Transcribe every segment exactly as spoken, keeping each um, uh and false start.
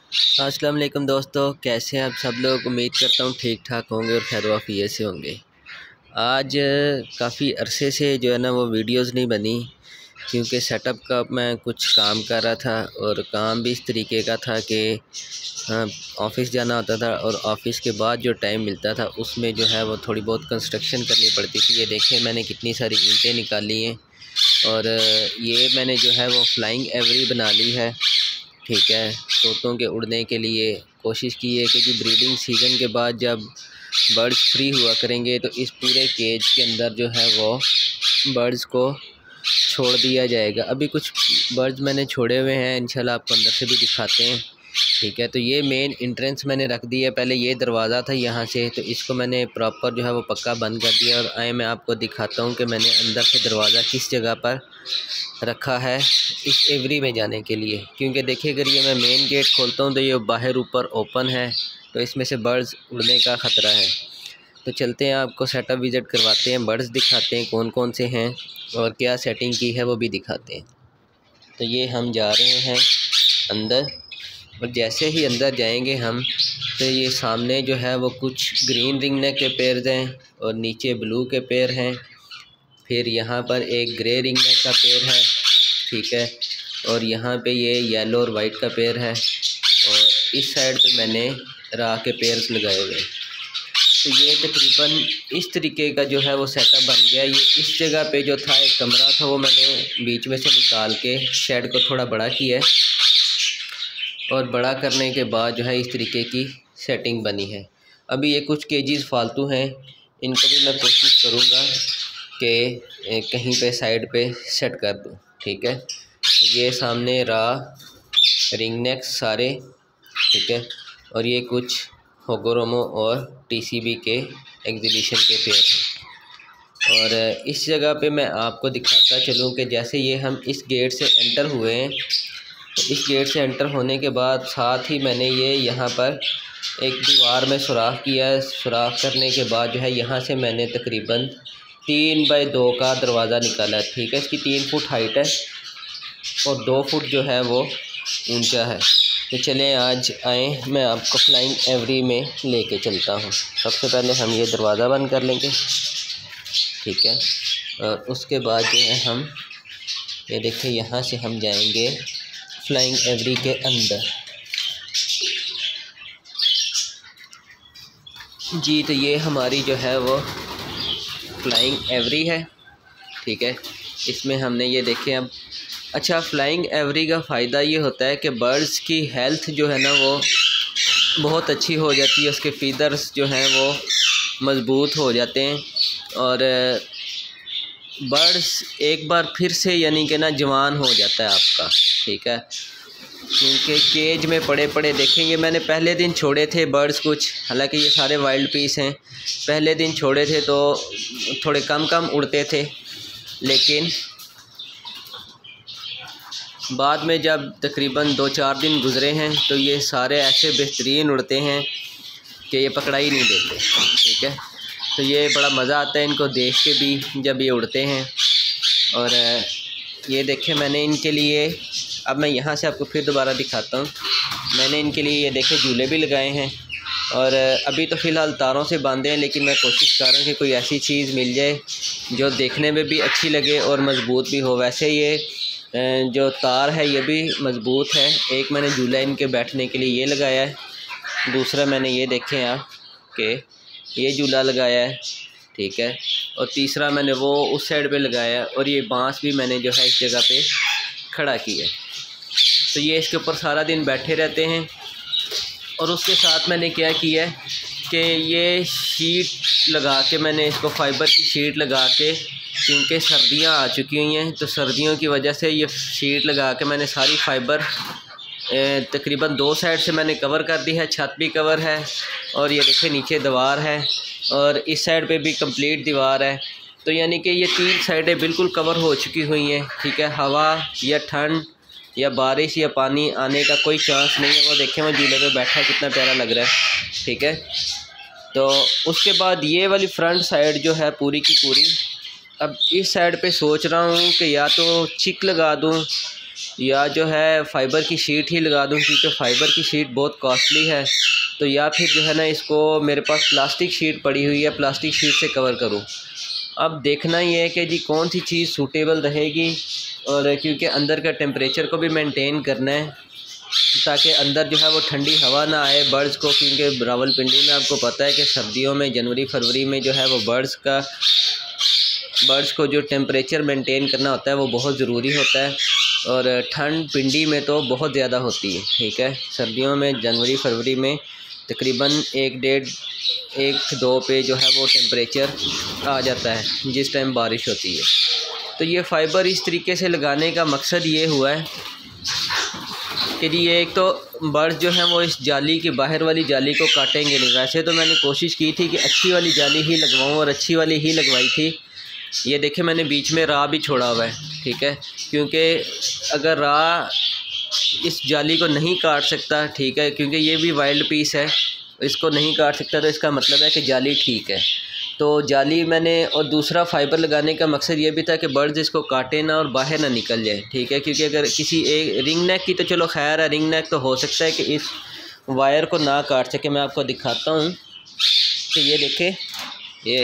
अस्सलाम वालेकुम दोस्तों, कैसे हैं आप सब लोग। उम्मीद करता हूँ ठीक ठाक होंगे और खैर वाफियत से होंगे। आज काफ़ी अरसे से जो है ना वो वीडियोस नहीं बनी, क्योंकि सेटअप का मैं कुछ काम कर रहा था और काम भी इस तरीके का था कि ऑफ़िस जाना होता था और ऑफ़िस के बाद जो टाइम मिलता था उसमें जो है वो थोड़ी बहुत कंस्ट्रक्शन करनी पड़ती थी। ये देखें, मैंने कितनी सारी ईंटें निकाली हैं और ये मैंने जो है वो फ्लाइंग एवरी बना ली है। ठीक है, तोतों के उड़ने के लिए कोशिश की है कि जो ब्रीडिंग सीज़न के बाद जब बर्ड्स फ्री हुआ करेंगे तो इस पूरे केज के अंदर जो है वो बर्ड्स को छोड़ दिया जाएगा। अभी कुछ बर्ड्स मैंने छोड़े हुए हैं, इंशाल्लाह आपको अंदर से भी दिखाते हैं। ठीक है, तो ये मेन इंट्रेंस मैंने रख दी है। पहले ये दरवाज़ा था यहाँ से, तो इसको मैंने प्रॉपर जो है वो पक्का बंद कर दिया। और आए मैं आपको दिखाता हूँ कि मैंने अंदर से दरवाज़ा किस जगह पर रखा है इस एवरी में जाने के लिए। क्योंकि देखिए, अगर ये मैं मेन गेट खोलता हूँ तो ये बाहर ऊपर ओपन है, तो इसमें से बर्ड्स उड़ने का ख़तरा है। तो चलते हैं, आपको सेटअप विज़िट करवाते हैं, बर्ड्स दिखाते हैं कौन कौन से हैं और क्या सेटिंग की है वो भी दिखाते हैं। तो ये हम जा रहे हैं अंदर, और जैसे ही अंदर जाएंगे हम तो ये सामने जो है वो कुछ ग्रीन रिंगनेक के पेड़ हैं और नीचे ब्लू के पेड़ हैं। फिर यहाँ पर एक ग्रे रिंगनेक का पेड़ है, ठीक है, और यहाँ पे ये येलो और वाइट का पेड़ है, और इस साइड पे मैंने राह के पेड़ लगाए हुए। तो ये तकरीबन इस तरीके का जो है वो सेटअप बन गया। ये इस जगह पे जो था एक कमरा था, वो मैंने बीच में से निकाल के शेड को थोड़ा बड़ा किया है, और बड़ा करने के बाद जो है इस तरीके की सेटिंग बनी है। अभी ये कुछ केजीज़ फालतू हैं, इनको भी मैं कोशिश करूँगा कि कहीं पे साइड पे सेट कर दूँ। ठीक है, ये सामने राह रिंग नेक्स सारे, ठीक है, और ये कुछ होगोरोमो और टीसीबी के एग्जीबिशन के पेड़ हैं। और इस जगह पे मैं आपको दिखाता चलूँ कि जैसे ये हम इस गेट से एंटर हुए हैं, तो इस गेट से एंटर होने के बाद साथ ही मैंने ये यहाँ पर एक दीवार में सुराख किया है। सुराख करने के बाद जो है यहाँ से मैंने तकरीबन तीन बाई दो का दरवाज़ा निकाला है। ठीक है, इसकी तीन फुट हाइट है और दो फुट जो है वो ऊंचा है। तो चलें, आज आए मैं आपको फ्लाइंग एवरी में लेके चलता हूँ। सबसे पहले हम ये दरवाज़ा बंद कर लेंगे, ठीक है, और उसके बाद जो है हम ये देखिए यहाँ से हम जाएंगे फ्लाइंग एवरी के अंदर। जी, तो ये हमारी जो है वो फ्लाइंग एवरी है। ठीक है, इसमें हमने ये देखें अब। अच्छा, फ्लाइंग एवरी का फ़ायदा ये होता है कि बर्ड्स की हेल्थ जो है ना वो बहुत अच्छी हो जाती है, उसके फीदर्स जो हैं वो मज़बूत हो जाते हैं, और बर्ड्स एक बार फिर से यानी कि ना जवान हो जाता है आपका। ठीक है, क्योंकि केज में पड़े पड़े देखेंगे, मैंने पहले दिन छोड़े थे बर्ड्स कुछ, हालांकि ये सारे वाइल्ड पीस हैं। पहले दिन छोड़े थे तो थोड़े कम कम उड़ते थे, लेकिन बाद में जब तकरीबन दो चार दिन गुज़रे हैं तो ये सारे ऐसे बेहतरीन उड़ते हैं कि ये पकड़ा ही नहीं देते। ठीक है, तो ये बड़ा मज़ा आता है इनको देख के भी जब ये उड़ते हैं। और ये देखें, मैंने इनके लिए, अब मैं यहाँ से आपको फिर दोबारा दिखाता हूँ, मैंने इनके लिए ये देखें झूले भी लगाए हैं। और अभी तो फ़िलहाल तारों से बांधे हैं, लेकिन मैं कोशिश कर रहा हूँ कि कोई ऐसी चीज़ मिल जाए जो देखने में भी अच्छी लगे और मज़बूत भी हो। वैसे ये जो तार है ये भी मज़बूत है। एक मैंने झूला इनके बैठने के लिए ये लगाया है, दूसरा मैंने ये देखें आप कि ये झूला लगाया है, ठीक है, और तीसरा मैंने वो उस साइड पे लगाया है, और ये बांस भी मैंने जो है इस जगह पे खड़ा किया है। तो ये इसके ऊपर सारा दिन बैठे रहते हैं। और उसके साथ मैंने क्या किया है कि ये शीट लगा के, मैंने इसको फाइबर की शीट लगा के, क्योंकि सर्दियां आ चुकी हुई हैं तो सर्दियों की वजह से ये शीट लगा के मैंने सारी फाइबर तकरीबन दो साइड से मैंने कवर कर दी है। छत भी कवर है, और ये देखिए नीचे दीवार है, और इस साइड पे भी कंप्लीट दीवार है। तो यानी कि ये तीन साइडें बिल्कुल कवर हो चुकी हुई हैं। ठीक है, हवा या ठंड या बारिश या पानी आने का कोई चांस नहीं है। वो देखें, मैं झूले पे बैठा, कितना प्यारा लग रहा है। ठीक है, तो उसके बाद ये वाली फ्रंट साइड जो है पूरी की पूरी, अब इस साइड पे सोच रहा हूँ कि या तो चिक लगा दूँ या जो है फ़ाइबर की शीट ही लगा दूँ, क्योंकि फ़ाइबर की शीट बहुत कॉस्टली है। तो या फिर जो है ना इसको मेरे पास प्लास्टिक शीट पड़ी हुई है, प्लास्टिक शीट से कवर करूँ। अब देखना ये है कि जी कौन सी चीज़ सूटेबल रहेगी, और क्योंकि अंदर का टेम्परेचर को भी मेंटेन करना है ताकि अंदर जो है वो ठंडी हवा ना आए बर्ड्स को, क्योंकि रावलपिंडी में आपको पता है कि सर्दियों में जनवरी फरवरी में जो है वो बर्ड्स का बर्ड्स को जो टेम्परेचर मेंटेन करना होता है वो बहुत ज़रूरी होता है, और ठंड पिंडी में तो बहुत ज़्यादा होती है। ठीक है, सर्दियों में जनवरी फरवरी में तकरीबन एक डेढ़ एक दो पे जो है वो टेम्परेचर आ जाता है जिस टाइम बारिश होती है। तो ये फ़ाइबर इस तरीके से लगाने का मकसद ये हुआ है कि जी ये एक तो बर्ड्स जो हैं वो इस जाली की बाहर वाली जाली को काटेंगे नहीं। वैसे तो मैंने कोशिश की थी कि अच्छी वाली जाली ही लगवाऊँ, और अच्छी वाली ही लगवाई थी। ये देखे मैंने बीच में राह भी छोड़ा हुआ है। ठीक है, क्योंकि अगर राह इस जाली को नहीं काट सकता, ठीक है, क्योंकि ये भी वाइल्ड पीस है, इसको नहीं काट सकता, तो इसका मतलब है कि जाली ठीक है। तो जाली मैंने, और दूसरा फ़ाइबर लगाने का मकसद ये भी था कि बर्ड्स इसको काटे ना और बाहर ना निकल जाए। ठीक है, क्योंकि अगर किसी एक रिंग नेक की तो चलो खैर है, रिंग नेक तो हो सकता है कि इस वायर को ना काट सके। मैं आपको दिखाता हूँ कि ये देखें, ये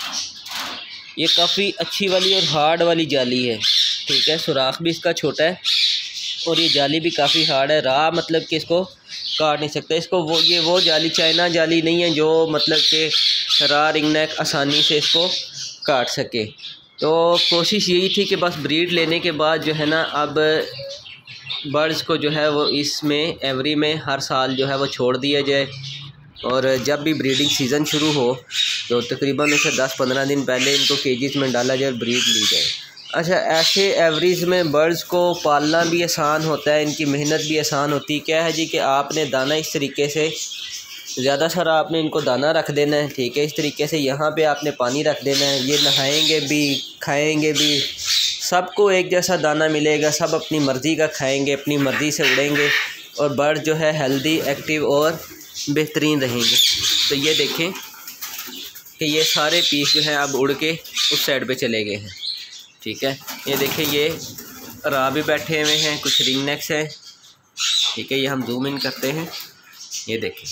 ये काफ़ी अच्छी वाली और हार्ड वाली जाली है। ठीक है, सुराख भी इसका छोटा है और ये जाली भी काफ़ी हार्ड है। राह मतलब कि इसको काट नहीं सकता। इसको वो ये वो जाली चाइना जाली नहीं है जो मतलब कि राह रिंग नेक आसानी से इसको काट सके। तो कोशिश यही थी कि बस ब्रीड लेने के बाद जो है ना, अब बर्ड्स को जो है वो इसमें एवरी में हर साल जो है वो छोड़ दिया जाए, और जब भी ब्रीडिंग सीज़न शुरू हो तो तकरीबन उसे दस पंद्रह दिन पहले इनको केजेस में डाला जाए, ब्रीड ली जाए। अच्छा, ऐसे एवरेज में बर्ड्स को पालना भी आसान होता है, इनकी मेहनत भी आसान होती है। क्या है जी कि आपने दाना इस तरीके से ज़्यादा सारा आपने इनको दाना रख देना है। ठीक है, इस तरीके से यहाँ पे आपने पानी रख देना है। ये नहाएंगे भी, खाएंगे भी, सबको एक जैसा दाना मिलेगा, सब अपनी मर्ज़ी का खाएंगे, अपनी मर्ज़ी से उड़ेंगे, और बर्ड जो है हेल्दी, एक्टिव और बेहतरीन रहेंगे। तो ये देखें कि ये सारे पीस जो हैं अब उड़ के उस साइड पे चले गए हैं। ठीक है, ये देखें, ये राह भी बैठे हुए हैं, कुछ रिंग नेक्स हैं। ठीक है, ये हम जूम इन करते हैं, ये देखें।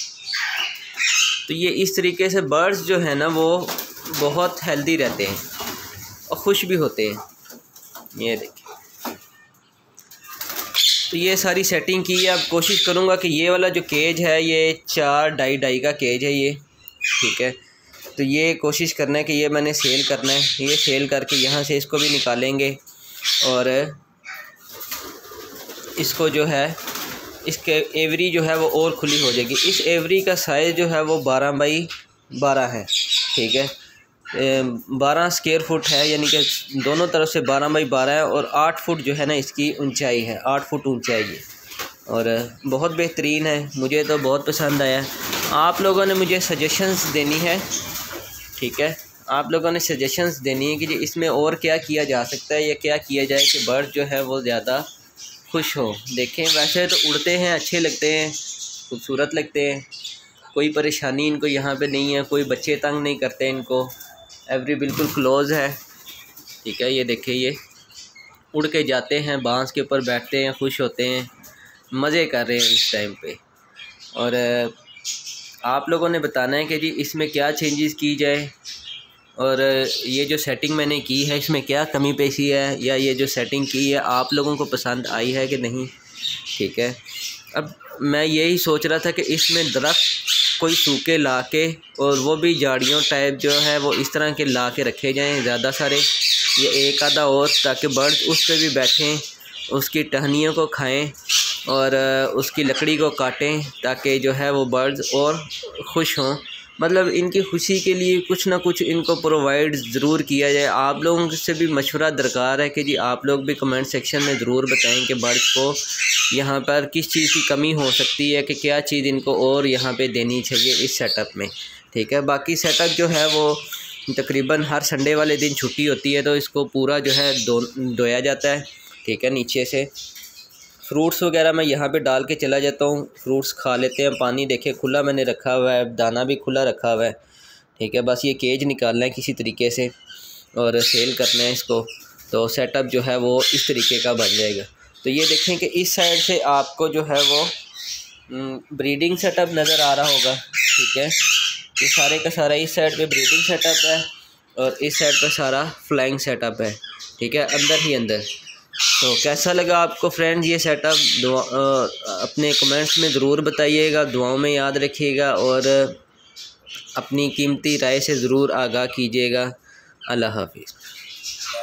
तो ये इस तरीके से बर्ड्स जो है ना वो बहुत हेल्दी रहते हैं और खुश भी होते हैं। ये देखें, तो ये सारी सेटिंग की है। अब कोशिश करूँगा कि ये वाला जो केज है ये चार ढाई ढाई का केज है ये। ठीक है, तो ये कोशिश करना है कि ये मैंने सेल करना है। ये सेल करके यहाँ से इसको भी निकालेंगे, और इसको जो है इसके एवरी जो है वो और खुली हो जाएगी। इस एवरी का साइज़ जो है वो बारह बाई बारह है। ठीक है, बारह स्क्वायर फुट है, यानी कि दोनों तरफ से बारह बाई बारह है, और आठ फुट जो है ना इसकी ऊंचाई है, आठ फुट ऊंचाई है, और बहुत बेहतरीन है। मुझे तो बहुत पसंद आया। आप लोगों ने मुझे सजेशंस देनी है। ठीक है, आप लोगों ने सजेशंस देनी है कि जी इसमें और क्या किया जा सकता है, या क्या किया जाए कि बर्ड जो है वो ज़्यादा खुश हो। देखें, वैसे तो उड़ते हैं, अच्छे लगते हैं, खूबसूरत लगते हैं, कोई परेशानी इनको यहाँ पे नहीं है, कोई बच्चे तंग नहीं करते इनको, एवरी बिल्कुल क्लोज़ है। ठीक है, ये देखें, ये उड़ के जाते हैं, बांस के ऊपर बैठते हैं, खुश होते हैं, मज़े कर रहे हैं इस टाइम पे। और आप लोगों ने बताना है कि जी इसमें क्या चेंजेस की जाए, और ये जो सेटिंग मैंने की है इसमें क्या कमी पेशी है, या ये जो सेटिंग की है आप लोगों को पसंद आई है कि नहीं। ठीक है, अब मैं यही सोच रहा था कि इसमें दरख्त कोई सूखे ला के, और वो भी झाड़ियों टाइप जो है वो इस तरह के ला के रखे जाएँ ज़्यादा सारे, ये एक आधा और, ताकि बर्ड उस पर भी बैठें, उसकी टहनियों को खाएं और उसकी लकड़ी को काटें, ताकि जो है वो बर्ड्स और खुश हों। मतलब इनकी खुशी के लिए कुछ ना कुछ इनको प्रोवाइड ज़रूर किया जाए। आप लोगों से भी मशवरा दरकार है कि जी आप लोग भी कमेंट सेक्शन में ज़रूर बताएं कि बर्ड्स को यहाँ पर किस चीज़ की कमी हो सकती है, कि क्या चीज़ इनको और यहाँ पे देनी चाहिए इस सेटअप में। ठीक है, बाकी सेटअप जो है वो तकरीबन हर संडे वाले दिन छुट्टी होती है, तो इसको पूरा जो है दो धोया जाता है। ठीक है, नीचे से फ्रूट्स वगैरह मैं यहाँ पे डाल के चला जाता हूँ, फ्रूट्स खा लेते हैं। पानी देखे खुला मैंने रखा हुआ है, दाना भी खुला रखा हुआ है। ठीक है, बस ये केज निकालना है किसी तरीके से और सेल करना है इसको, तो सेटअप जो है वो इस तरीके का बन जाएगा। तो ये देखें कि इस साइड से आपको जो है वो ब्रीडिंग सेटअप नज़र आ रहा होगा, ठीक है। ये सारे का सारा इस साइड पे ब्रीडिंग सेटअप है और इस साइड पे सारा फ्लाइंग सेटअप है, ठीक है, अंदर ही अंदर। तो कैसा लगा आपको फ्रेंड्स ये सेटअप? दुआ अपने कमेंट्स में ज़रूर बताइएगा, दुआओं में याद रखिएगा और अपनी कीमती राय से ज़रूर आगाह कीजिएगा। अल्लाह हाफिज़।